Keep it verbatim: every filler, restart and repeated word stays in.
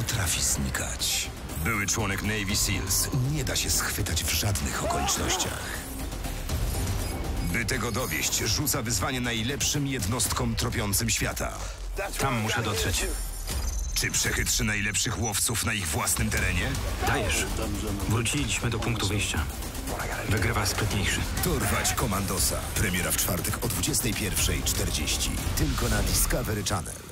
potrafi znikać. Były członek Navy Seals. Nie da się schwytać w żadnych okolicznościach. By tego dowieść, rzuca wyzwanie najlepszym jednostkom tropiącym świata. Tam muszę dotrzeć. Czy przechytrzy najlepszych łowców na ich własnym terenie? Dajesz. Wróciliśmy do punktu wyjścia. Wygrywa sprytniejszy. Dorwać Komandosa. Premiera w czwartek o dwudziestej pierwszej czterdzieści. Tylko na Discovery Channel.